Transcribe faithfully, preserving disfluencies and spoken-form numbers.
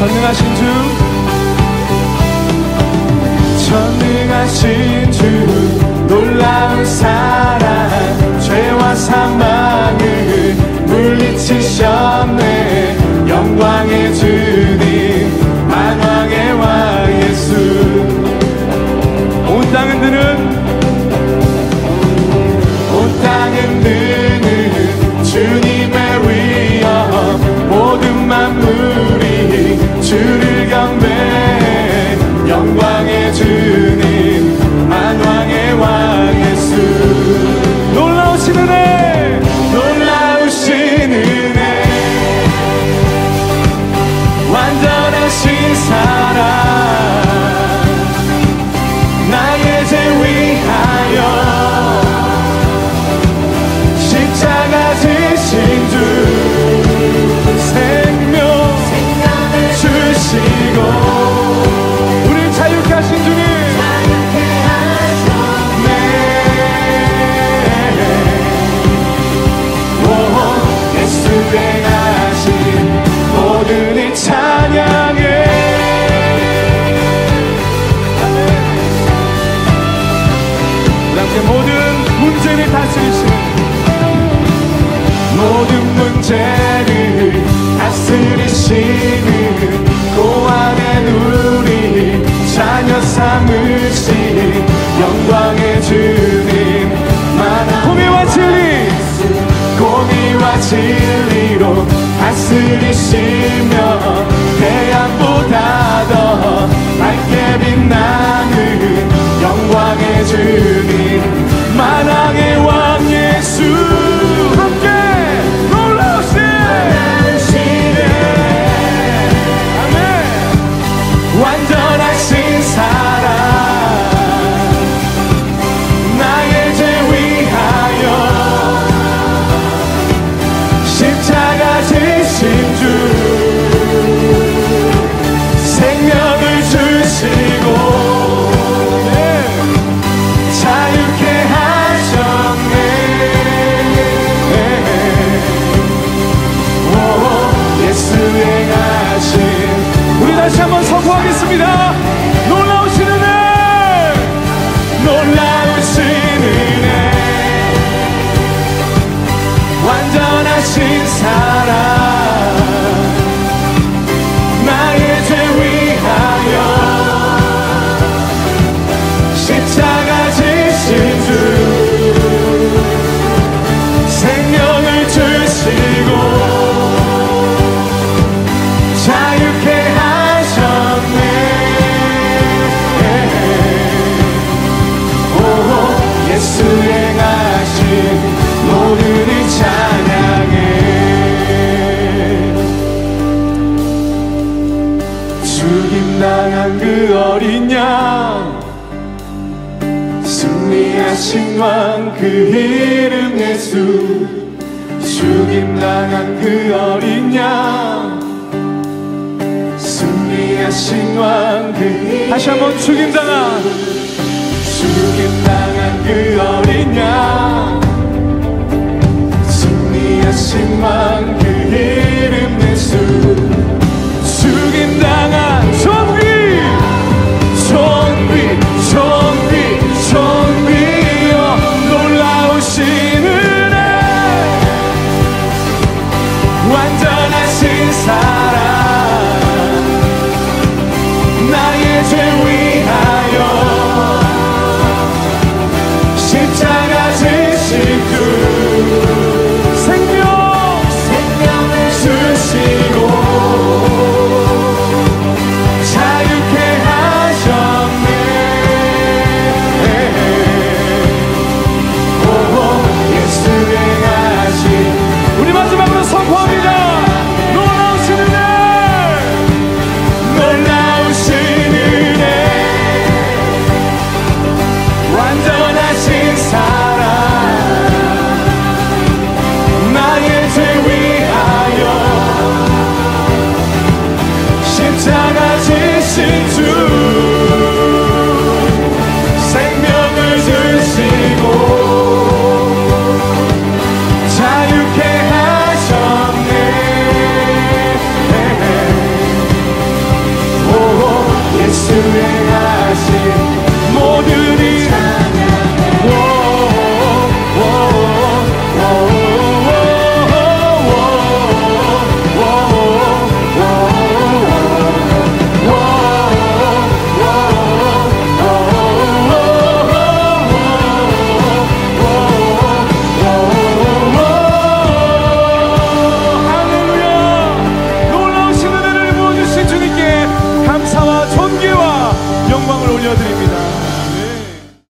전능하신 주, 전능하신 주, 놀라운 사랑, 죄와 사망을 물리치셨네. 영광의 주님, 만왕의 왕 예수. 온 땅 흔드는, 온 땅 흔드는 주님의 위엄, 모든 만물이 주를 경배해. 영광의 주님, 만왕의 왕 예수. 놀라우신 은혜, 놀라우신 은혜, 완전하신 사랑, 나의 죄 위하여 십자가 지신 주, 생명 주시고 우리를 자유케 하신 주님, 예수 행하신 모든 이 찬양해. 모든 문제를 다스리시는, 모든 문제를 다스리시는 고안의 우리 자녀 삼으신 영광의 주님, 공의와 진리, 공의와 진리로 다스리시며 태양보다 더 밝게 빛나는 영광의 주님, 만왕의 왕 예수. 함께 놀라우신, 아멘. 완전하신 사랑, 나의 죄 위하여 십자가 지신 주, 생명을 주시고 자유케 하셨네. 오, 예수 행하신, 우리 다시 한번 선포하겠습니다. 놀라우신 은혜, 놀라우신 은혜, 완전하신 사랑, 나의 죄 위하여 십자가 지신 주, 생명을 주시고 자유케 하셨네. 오, 예수 행하신 모든 이 찬양해. 죽임당한 그 어린 양, 승리하신 왕 그 이름 예수. 죽임당한 그 어린 양, 승리하신 왕 그 이름. 다시 한번 죽임당한, 죽임당한 그 어린 양, 승리하신 왕 그 이름 예수. 죽임당한 존귀, 존귀, 존귀, 존귀여 놀라우신 은혜, 완전하신 사랑, 나의 죄 위하여 십자가 지신 주, 생명, 생명을 주시고 자유케 하셨네. 오, 예수 행하신, 우리 마지막으로 선포합니다.